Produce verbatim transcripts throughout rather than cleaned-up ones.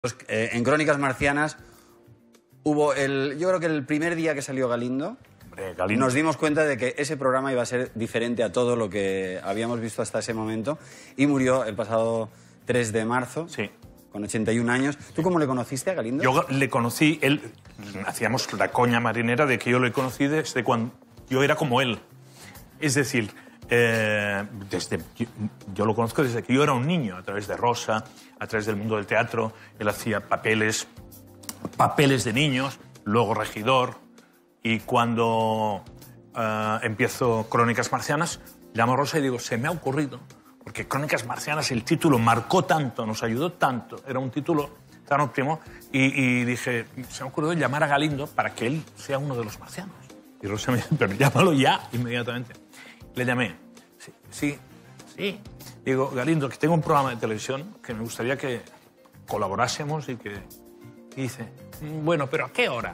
Pues, eh, en Crónicas Marcianas hubo el... Yo creo que el primer día que salió Galindo, Hombre, Galindo, nos dimos cuenta de que ese programa iba a ser diferente a todo lo que habíamos visto hasta ese momento y murió el pasado tres de marzo, sí, con ochenta y un años. ¿Tú cómo le conociste a Galindo? Yo le conocí, él, hacíamos la coña marinera de que yo le conocí desde cuando yo era como él. Es decir, eh, desde, yo, yo lo conozco desde que yo era un niño, a través de Rosa, a través del mundo del teatro. Él hacía papeles, papeles de niños, luego regidor. Y cuando uh, empiezo Crónicas Marcianas, llamo a Rosa y digo, se me ha ocurrido, porque Crónicas Marcianas, el título marcó tanto, nos ayudó tanto, era un título tan óptimo, y, y dije, se me ha ocurrido llamar a Galindo para que él sea uno de los marcianos. Y Rosa me dijo, pero llámalo ya, inmediatamente. Le llamé, sí, sí, sí. Digo, Galindo, que tengo un programa de televisión que me gustaría que colaborásemos y que... Y dice, bueno, pero ¿a qué hora?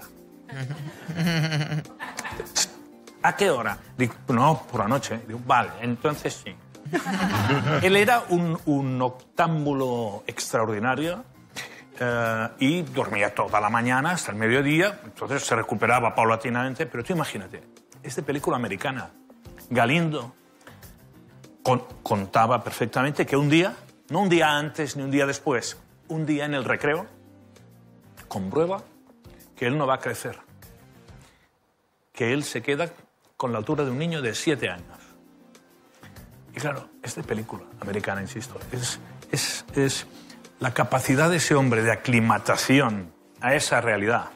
¿A qué hora? Digo, no, por la noche. Digo, vale, entonces sí. Él era un, un octámbulo extraordinario eh, y dormía toda la mañana hasta el mediodía, entonces se recuperaba paulatinamente, pero tú imagínate, es de película americana. Galindo con, contaba perfectamente que un día, no un día antes ni un día después, un día en el recreo, comprueba que él no va a crecer, que él se queda con la altura de un niño de siete años. Y claro, es de película americana, insisto. Es, es, es la capacidad de ese hombre de aclimatación a esa realidad.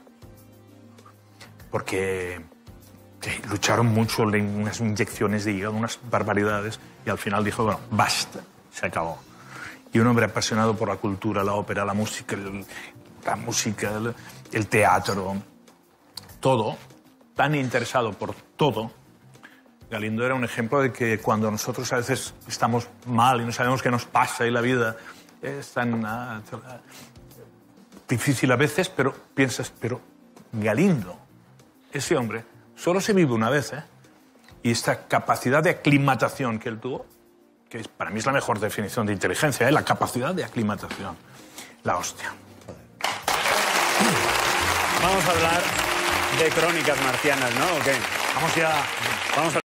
Porque que lucharon mucho, unas inyecciones de hígado, unas barbaridades, y al final dijo, bueno, basta, se acabó. Y un hombre apasionado por la cultura, la ópera, la música, el, la música, el, el teatro, todo, tan interesado por todo. Galindo era un ejemplo de que cuando nosotros a veces estamos mal y no sabemos qué nos pasa y la vida es tan uh, difícil a veces, pero piensas, pero Galindo, ese hombre, solo se vive una vez, ¿eh? Y esta capacidad de aclimatación que él tuvo, que es, para mí es la mejor definición de inteligencia, ¿eh? La capacidad de aclimatación, la hostia. Vamos a hablar de Crónicas Marcianas, ¿no? ¿O qué? Vamos ya. Vamos a